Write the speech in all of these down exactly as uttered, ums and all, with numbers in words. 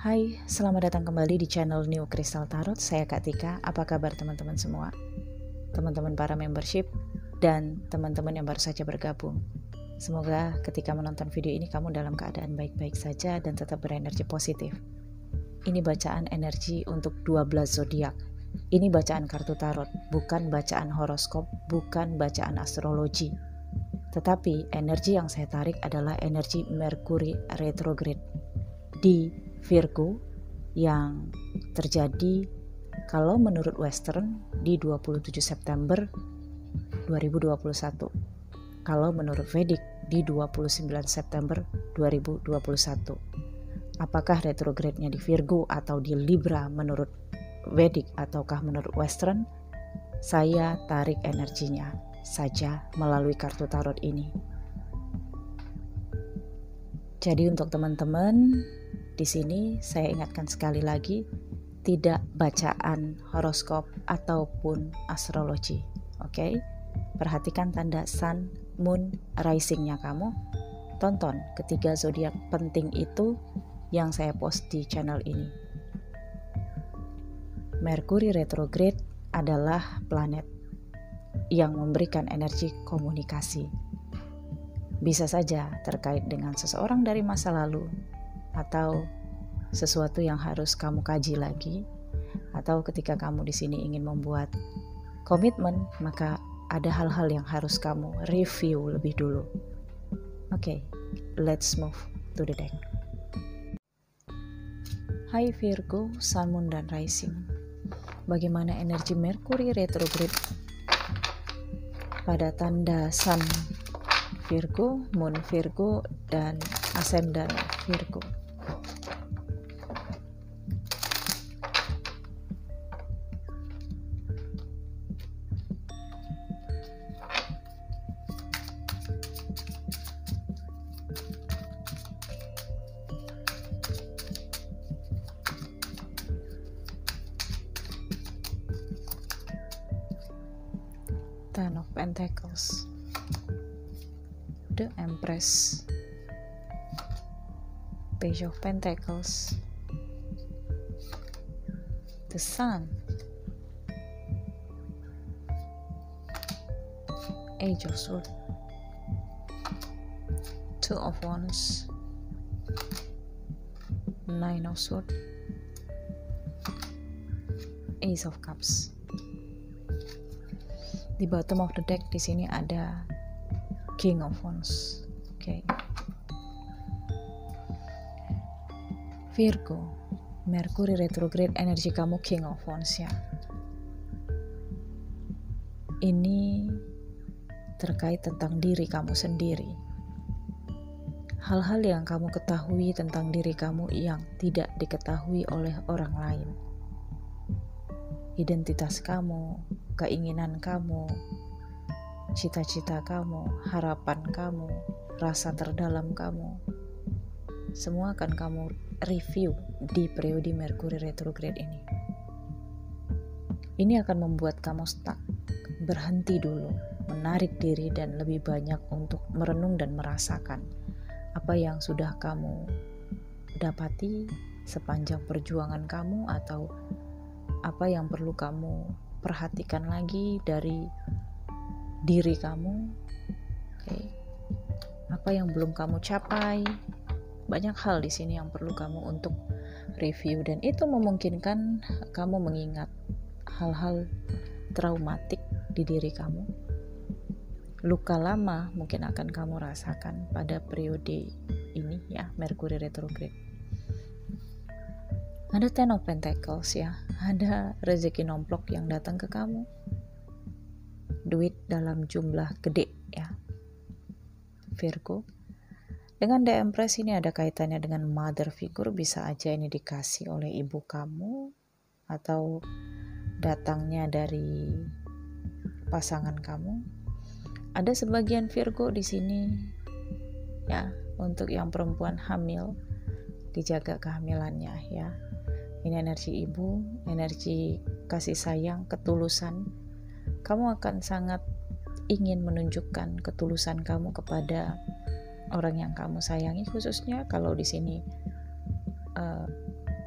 Hai, selamat datang kembali di channel New Crystal Tarot. Saya Kak Tika. Apa kabar teman-teman semua? Teman-teman para membership dan teman-teman yang baru saja bergabung. Semoga ketika menonton video ini kamu dalam keadaan baik-baik saja dan tetap berenergi positif. Ini bacaan energi untuk dua belas zodiak. Ini bacaan kartu tarot, bukan bacaan horoskop, bukan bacaan astrologi. Tetapi energi yang saya tarik adalah energi Merkuri retrograde di Virgo yang terjadi kalau menurut Western di dua puluh tujuh September dua ribu dua puluh satu. Kalau menurut Vedic di dua puluh sembilan September dua ribu dua puluh satu. Apakah retrograde-nya di Virgo atau di Libra menurut Vedic ataukah menurut Western? Saya tarik energinya saja melalui kartu tarot ini. Jadi untuk teman-teman di sini saya ingatkan sekali lagi, tidak bacaan horoskop ataupun astrologi. Oke, okay? Perhatikan tanda sun, moon, risingnya kamu. Tonton ketiga zodiak penting itu yang saya post di channel ini. Merkuri retrograde adalah planet yang memberikan energi komunikasi. Bisa saja terkait dengan seseorang dari masa lalu, atau sesuatu yang harus kamu kaji lagi, atau ketika kamu di sini ingin membuat komitmen, maka ada hal-hal yang harus kamu review lebih dulu. Oke, okay, let's move to the deck. Hai Virgo, Sun, Moon, dan Rising. Bagaimana energi Merkuri retrograde pada tanda Sun Virgo, Moon Virgo, dan Ascendant Virgo? Ten of Pentacles, the Empress, Page of Pentacles, the Sun, Age of Swords, Two of Wands, Nine of Swords, Ace of Cups. Di bottom of the deck di sini ada King of Wands. Oke. Okay. Virgo, Merkuri retrograde, energi kamu King of Wands ya. Ini terkait tentang diri kamu sendiri. Hal-hal yang kamu ketahui tentang diri kamu yang tidak diketahui oleh orang lain. Identitas kamu, keinginan kamu, cita-cita kamu, harapan kamu, rasa terdalam kamu, semua akan kamu review di periode Merkuri retrograde ini. Ini akan membuat kamu stuck, berhenti dulu, menarik diri dan lebih banyak untuk merenung dan merasakan apa yang sudah kamu dapati sepanjang perjuangan kamu, atau apa yang perlu kamu perhatikan lagi dari diri kamu. Okay. Apa yang belum kamu capai? Banyak hal di sini yang perlu kamu untuk review, dan itu memungkinkan kamu mengingat hal-hal traumatik di diri kamu. Luka lama mungkin akan kamu rasakan pada periode ini ya, Merkuri retrograde. Ada Ten of Pentacles ya, ada rezeki nomplok yang datang ke kamu, duit dalam jumlah gede ya, Virgo. Dengan The Empress ini ada kaitannya dengan mother figure, bisa aja ini dikasih oleh ibu kamu atau datangnya dari pasangan kamu. Ada sebagian Virgo di sini ya, untuk yang perempuan hamil, dijaga kehamilannya ya. Ini energi ibu, energi kasih sayang, ketulusan. Kamu akan sangat ingin menunjukkan ketulusan kamu kepada orang yang kamu sayangi, khususnya kalau di sini uh,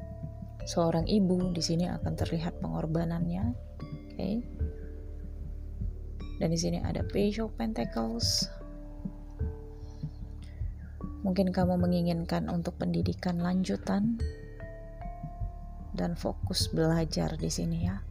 Seorang ibu di sini akan terlihat pengorbanannya, oke? Okay? Dan di sini ada Page of Pentacles. Mungkin kamu menginginkan untuk pendidikan lanjutan dan fokus belajar di sini ya.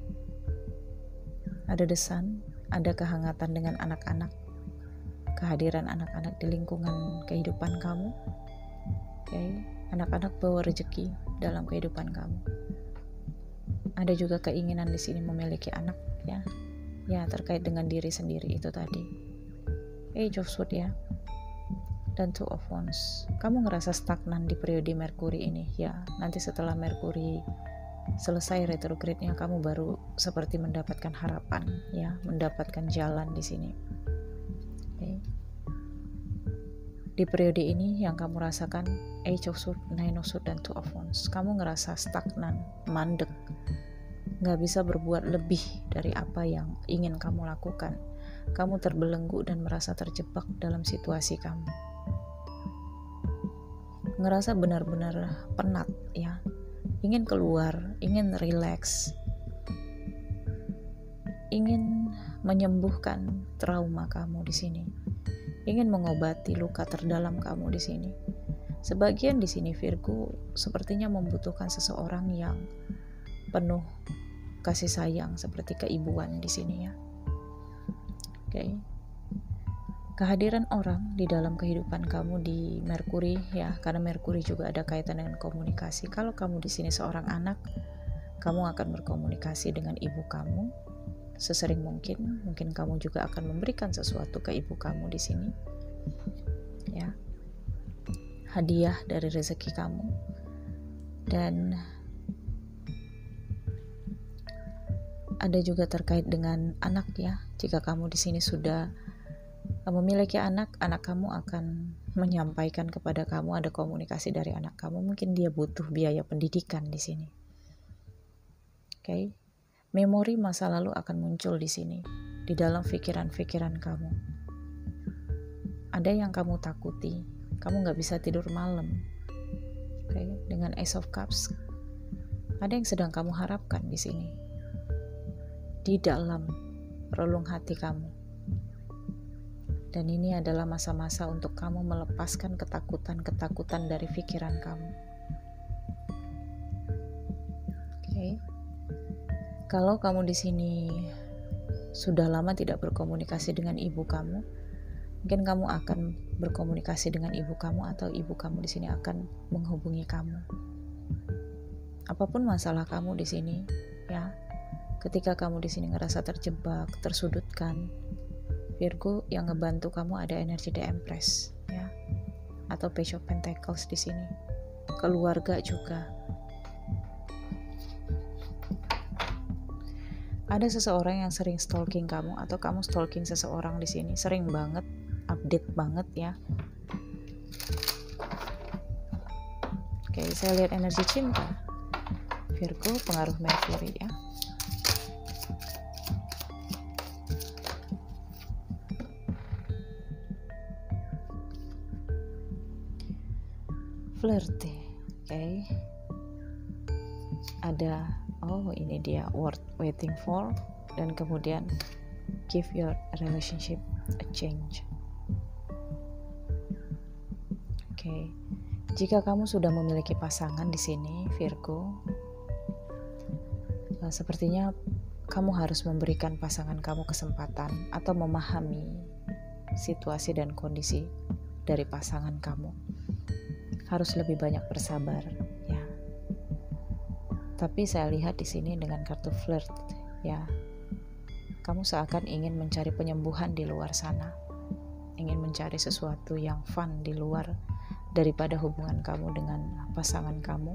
Ada The Sun, ada kehangatan dengan anak-anak, kehadiran anak-anak di lingkungan kehidupan kamu. Oke, okay? Anak-anak bawa rezeki dalam kehidupan kamu. Ada juga keinginan di sini memiliki anak ya. Ya, terkait dengan diri sendiri itu tadi. Page of Swords ya. Dan Two of Wands. Kamu ngerasa stagnan di periode Merkuri ini ya. Nanti setelah Merkuri selesai retrograde-nya, kamu baru seperti mendapatkan harapan ya, mendapatkan jalan di sini. Oke. Okay. Di periode ini yang kamu rasakan Eight of Swords, Nine of Swords, dan Two of Wands. Kamu ngerasa stagnan, mandek, gak bisa berbuat lebih dari apa yang ingin kamu lakukan. Kamu terbelenggu dan merasa terjebak dalam situasi kamu. Ngerasa benar-benar penat ya, ingin keluar, ingin relax, ingin menyembuhkan trauma kamu di sini, ingin mengobati luka terdalam kamu di sini. Sebagian di sini Virgo sepertinya membutuhkan seseorang yang penuh kasih sayang seperti keibuan di sini ya. Oke. Okay. Kehadiran orang di dalam kehidupan kamu di Merkuri ya, karena Merkuri juga ada kaitan dengan komunikasi. Kalau kamu di sini seorang anak, kamu akan berkomunikasi dengan ibu kamu sesering mungkin. Mungkin kamu juga akan memberikan sesuatu ke ibu kamu di sini. Ya. Hadiah dari rezeki kamu. Dan ada juga terkait dengan anak ya. Jika kamu di sini sudah memiliki anak, anak kamu akan menyampaikan kepada kamu, ada komunikasi dari anak kamu. Mungkin dia butuh biaya pendidikan di sini. Oke. Okay. Memori masa lalu akan muncul di sini, di dalam pikiran-pikiran kamu. Ada yang kamu takuti, kamu gak bisa tidur malam. Oke. Okay. Dengan Ace of Cups, ada yang sedang kamu harapkan di sini, di dalam relung hati kamu. Dan ini adalah masa-masa untuk kamu melepaskan ketakutan-ketakutan dari pikiran kamu. Oke. Okay. Kalau kamu di sini sudah lama tidak berkomunikasi dengan ibu kamu, mungkin kamu akan berkomunikasi dengan ibu kamu atau ibu kamu di sini akan menghubungi kamu. Apapun masalah kamu di sini, ya. Ketika kamu di sini ngerasa terjebak, tersudutkan, Virgo, yang ngebantu kamu ada energi The Empress ya, atau Page of Pentacles di sini. Keluarga juga. Ada seseorang yang sering stalking kamu atau kamu stalking seseorang di sini, sering banget, update banget ya. Oke, saya lihat energi cinta. Virgo, pengaruh Mercury ya. Flirty, oke. Okay. Ada, oh ini dia, worth waiting for, dan kemudian give your relationship a change. Oke, okay. Jika kamu sudah memiliki pasangan di sini, Virgo, uh, sepertinya kamu harus memberikan pasangan kamu kesempatan atau memahami situasi dan kondisi dari pasangan kamu. Harus lebih banyak bersabar ya. Tapi saya lihat di sini dengan kartu flirt ya. Kamu seakan ingin mencari penyembuhan di luar sana. Ingin mencari sesuatu yang fun di luar daripada hubungan kamu dengan pasangan kamu.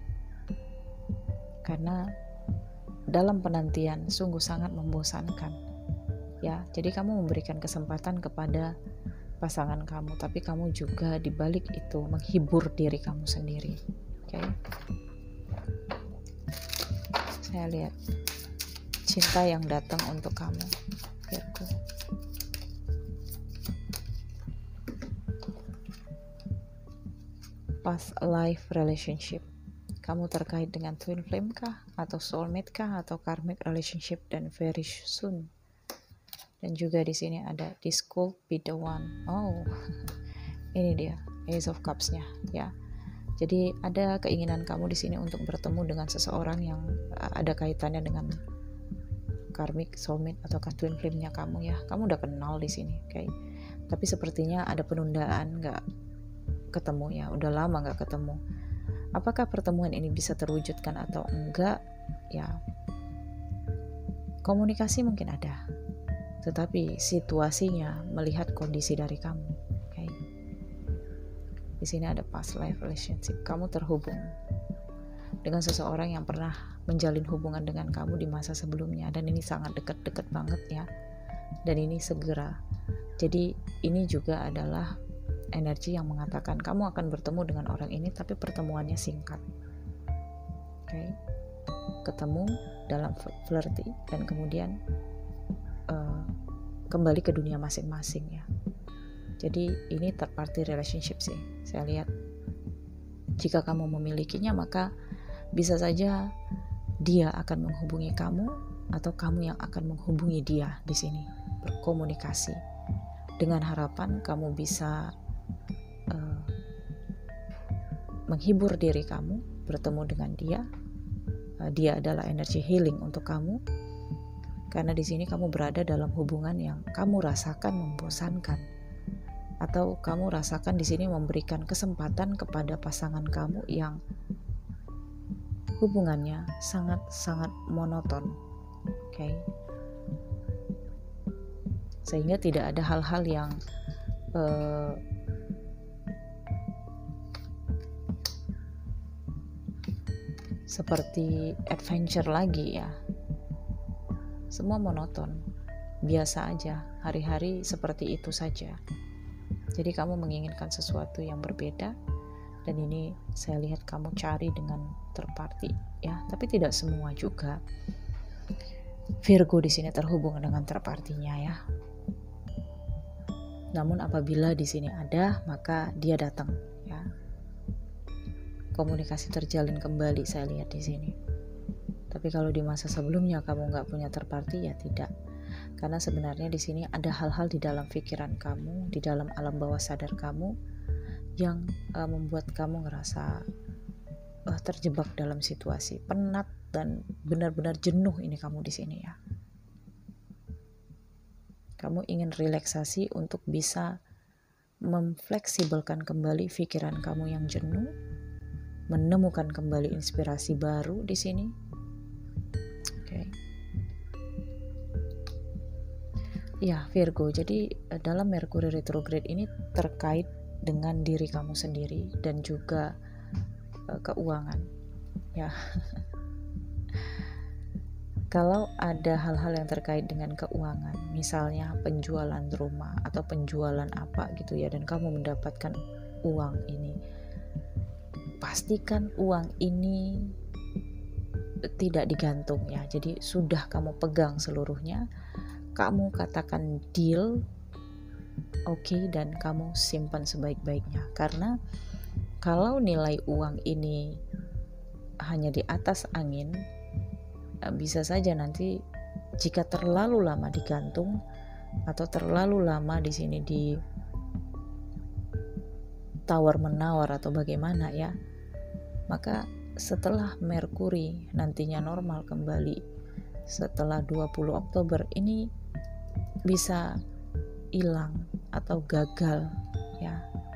Karena dalam penantian sungguh sangat membosankan. Ya, jadi kamu memberikan kesempatan kepada pasangan kamu, tapi kamu juga dibalik itu menghibur diri kamu sendiri. Oke, okay? Saya lihat cinta yang datang untuk kamu, Virgo. Past life relationship. Kamu terkait dengan twin flame kah, atau soulmate kah, atau karmic relationship, dan very soon. Dan juga di sini ada this could be the one. Oh, ini dia Ace of Cups-nya ya. Jadi ada keinginan kamu di sini untuk bertemu dengan seseorang yang ada kaitannya dengan karmic, soulmate, atau twin flame-nya kamu ya. Kamu udah kenal di sini, kayak. Tapi sepertinya ada penundaan, nggak ketemu ya. Udah lama nggak ketemu. Apakah pertemuan ini bisa terwujudkan atau enggak? Ya, komunikasi mungkin ada, tetapi situasinya melihat kondisi dari kamu. Okay. Di sini ada past life relationship. Kamu terhubung dengan seseorang yang pernah menjalin hubungan dengan kamu di masa sebelumnya, dan ini sangat dekat-dekat banget ya. Dan ini segera. Jadi ini juga adalah energi yang mengatakan kamu akan bertemu dengan orang ini, tapi pertemuannya singkat. Oke, okay. Ketemu dalam flirty dan kemudian uh, kembali ke dunia masing-masing ya. Jadi ini third party relationship sih. Saya lihat jika kamu memilikinya, maka bisa saja dia akan menghubungi kamu atau kamu yang akan menghubungi dia di sini, berkomunikasi dengan harapan kamu bisa Uh, menghibur diri kamu, bertemu dengan dia. Uh, dia adalah energi healing untuk kamu, karena di sini kamu berada dalam hubungan yang kamu rasakan membosankan, atau kamu rasakan di sini memberikan kesempatan kepada pasangan kamu yang hubungannya sangat-sangat monoton, oke? Okay? Sehingga tidak ada hal-hal yang uh, seperti adventure lagi ya. Semua monoton, biasa aja, hari-hari seperti itu saja. Jadi kamu menginginkan sesuatu yang berbeda, dan ini saya lihat kamu cari dengan third party ya, tapi tidak semua juga. Virgo di sini terhubung dengan third party-nya ya. Namun apabila di sini ada, maka dia datang ya. Komunikasi terjalin kembali, saya lihat di sini. Tapi kalau di masa sebelumnya kamu nggak punya third party, ya tidak. Karena sebenarnya di sini ada hal-hal di dalam pikiran kamu, di dalam alam bawah sadar kamu yang uh, membuat kamu ngerasa uh, terjebak dalam situasi, penat dan benar-benar jenuh ini kamu di sini ya. Kamu ingin relaksasi untuk bisa memfleksibelkan kembali pikiran kamu yang jenuh, menemukan kembali inspirasi baru di sini. Oke. Okay. Ya, Virgo. Jadi dalam Mercury retrograde ini terkait dengan diri kamu sendiri dan juga uh, keuangan. Ya. Kalau ada hal-hal yang terkait dengan keuangan, misalnya penjualan rumah atau penjualan apa gitu ya, dan kamu mendapatkan uang ini, pastikan uang ini tidak digantung ya. Jadi sudah kamu pegang seluruhnya, kamu katakan deal, oke, okay, dan kamu simpan sebaik-baiknya. Karena kalau nilai uang ini hanya di atas angin, bisa saja nanti jika terlalu lama digantung atau terlalu lama di sini di tawar menawar atau bagaimana ya, maka setelah Merkuri nantinya normal kembali setelah dua puluh Oktober ini bisa hilang atau gagal ya.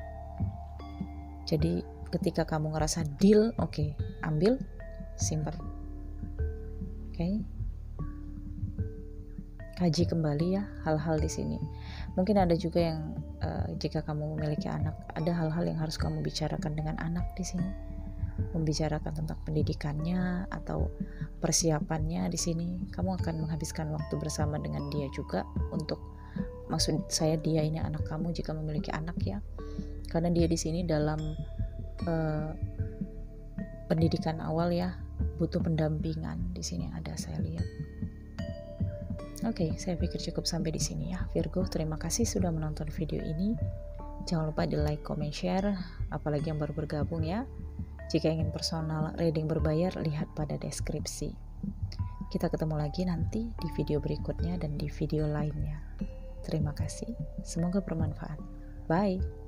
Jadi ketika kamu ngerasa deal, oke, okay, ambil, simpan. Oke, okay. Kaji kembali ya hal-hal di sini. Mungkin ada juga yang uh, jika kamu memiliki anak, ada hal-hal yang harus kamu bicarakan dengan anak di sini, membicarakan tentang pendidikannya atau persiapannya di sini. Kamu akan menghabiskan waktu bersama dengan dia juga untuk, maksud saya dia ini anak kamu jika memiliki anak ya, karena dia di sini dalam uh, pendidikan awal ya, butuh pendampingan di sini ada, saya lihat. Oke, okay, saya pikir cukup sampai di sini ya Virgo. Terima kasih sudah menonton video ini. Jangan lupa di like, comment, share, apalagi yang baru bergabung ya. Jika ingin personal reading berbayar, lihat pada deskripsi. Kita ketemu lagi nanti di video berikutnya dan di video lainnya. Terima kasih, semoga bermanfaat. Bye.